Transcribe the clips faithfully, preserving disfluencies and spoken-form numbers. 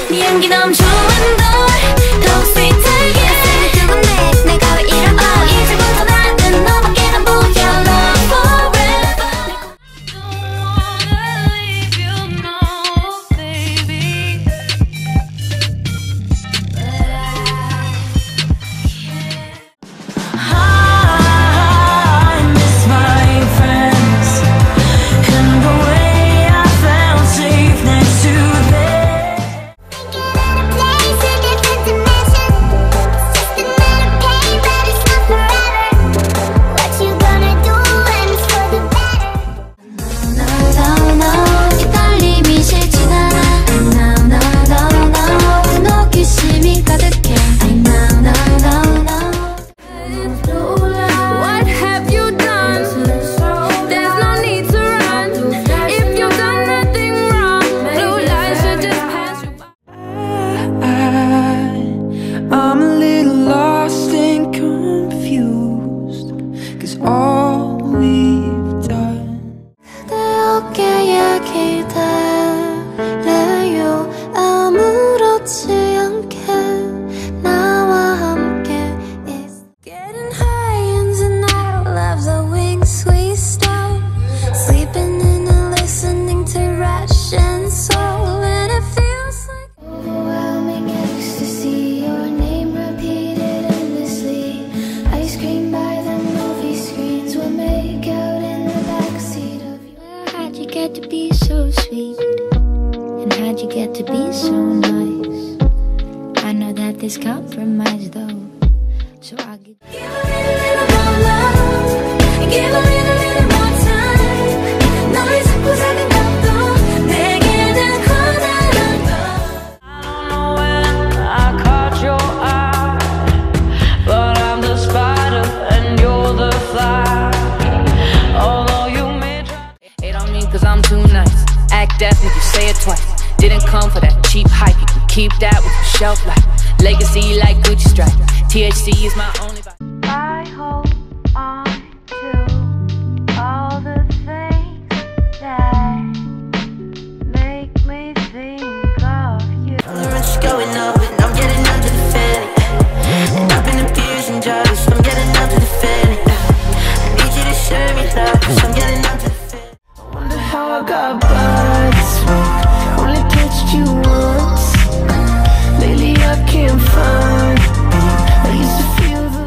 네 향기 너무 좋은 걸 더욱 sweet하게 가슴이 두근대 내가 왜 이럴까 이제부터 나는 너밖에 안 보여 Love forever Don't wanna leave you no baby But I I miss my friends and the way I felt safe next to them to be so sweet, and how'd you get to be so nice? I know that there's compromise though, so I'll give, give a little, little more love, give a little, little more time. 너를 잡고 사귀었던 내게는 커다란 것. I don't know when I caught your eye, but I'm the spider and you're the fly. Although you may try, hate on me 'cause I'm too nice. Act deaf if you say it twice. Didn't come for that cheap hype. You can keep that with your shelf life. Legacy like Gucci stripe. T H C is my only vibe. I hold on to all the things that make me think of you. Tolerance going up and I'm getting under the fan. And I've been abusing drugs, I'm getting under the fan. I need you to show me love, 'cause I'm getting under the fan. I wonder how I got by this way. Only touched you once. Lately I can't find me. I used to feel the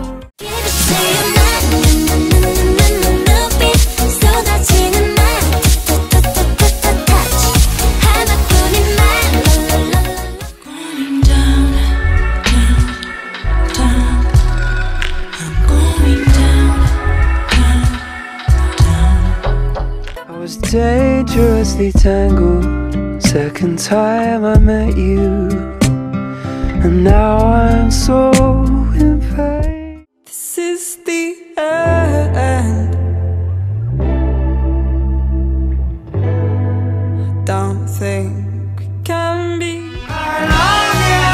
going down, down, down. I'm going down, down, down. I was dangerously tangled. Second time I met you, and now I'm so in pain. This is the end. I don't think we can be. I love you.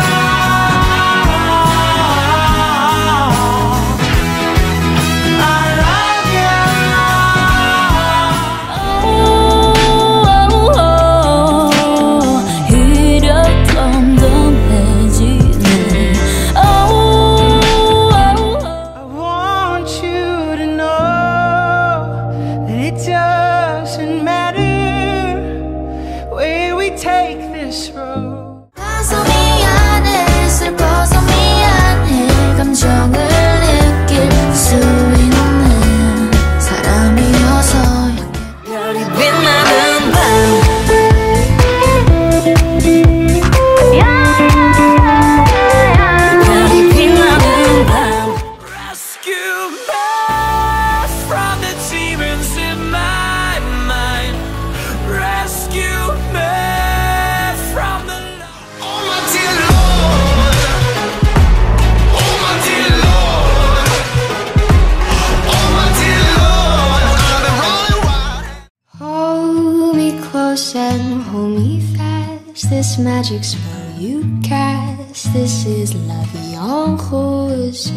I love you. Oh, oh, oh. Heat up from the magic. Oh, oh, oh. I want you to know that it doesn't matter where we take this road. 가서 미안해 슬퍼서 미안해 감정을 느낄 수 있는 사람이어서 별이 빛나는 밤 별이 빛나는 밤 Rescue me from the demons in my mind. Rescue me from the love. Oh my dear Lord. Oh my dear Lord. Oh my dear Lord. I've been rolling wild. Hold me close and hold me fast. This magic spell you cast. This is la vie en rose.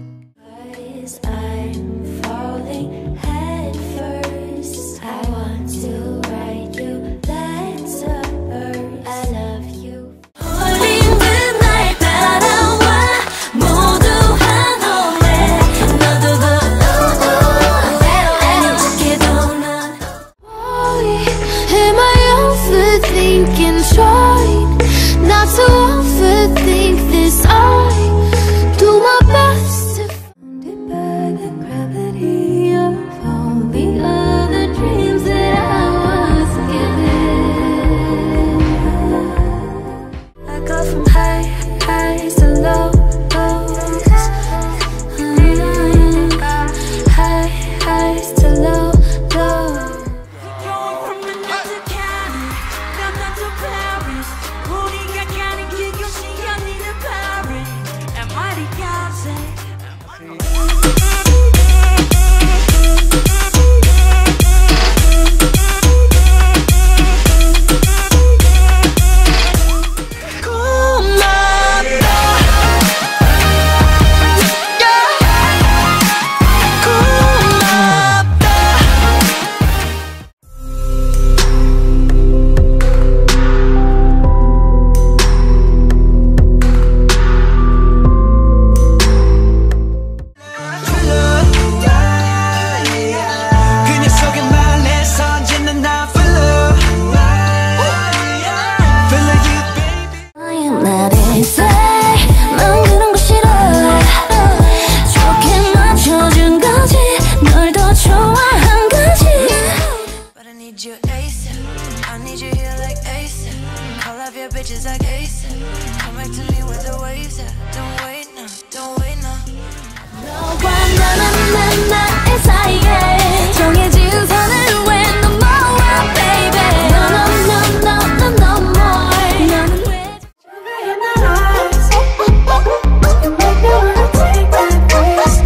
I'm falling head first. I want to write you letters. I love you. chasing. Come back to me with the waves at. Don't wait now, don't wait now. 너와 나는 나의 사이에 정해진 선을 왜 넘어와 baby. No no no no no no more. 너는 왜 in my eyes. You make me wanna take that risk.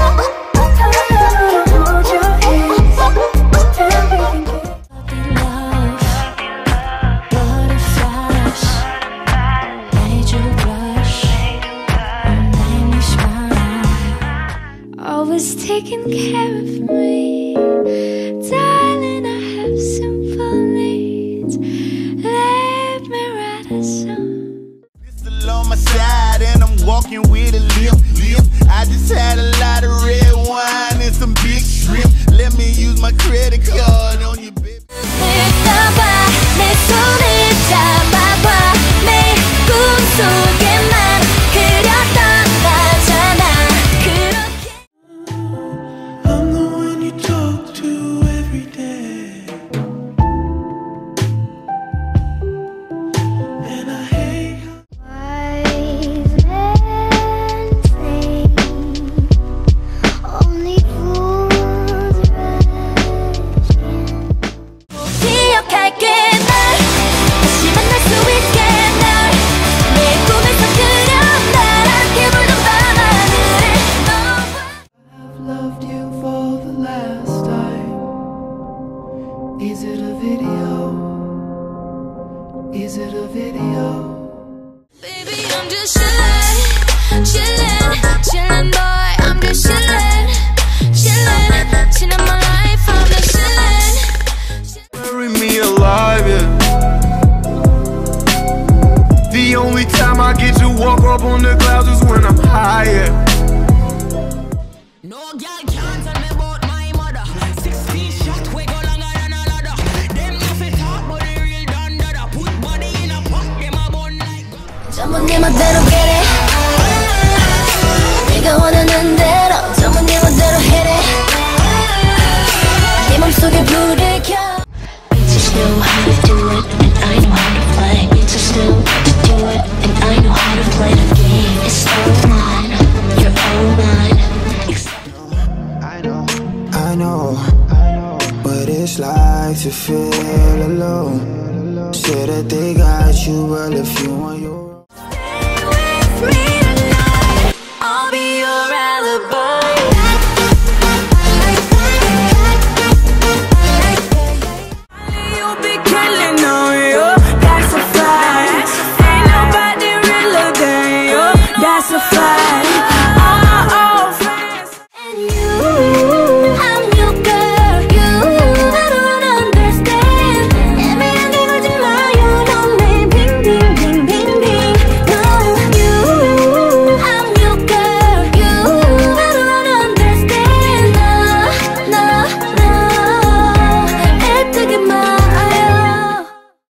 Hold your hands and we can get love. What a flash. Made you blush. Made me smile. Always taking care of me. Darling, I have simple needs. Let me write a song. Pistol on my side and I'm walking with a limp, limp. I just had a lot of red wine and some big shrimp. Let me use my credit card on you, baby. 느껴봐 내 손을 잡아봐 매일 꿈속에만 그렸던 나잖아 그렇게 I'm the one you talk to every day, and I hate Wise men say only fools rush in. 기억할게 날 다시 만날 수 있게 날 내 꿈에서 그려 나란히 불던 밤하늘에 너와 I've loved you for the last time. Is it a video? Is it a video? Baby, I'm just chillin', chillin', chillin', boy. I'm just chillin', chillin', chillin' my life. I'm just chillin'. Bury me alive, yeah. The only time I get to walk up on the clouds is when I'm high, yeah. No girl can't tell me about my mother. Sixteen shot we go longer than a ladder. Them nothing talk but the real done dada. Put body in a pot, them a bun like. 전부 네 맘대로 get it. 네가 원하는 대로 전부 네 맘대로 hit it. 네 맘속에 불을 켜. You just know how to do it, and I know how to play. You just know to do it, and I know how to play the game. It's all mine, you're all mine. I know, I know, I know what it's like to feel alone. Say that they got you, well, if you want your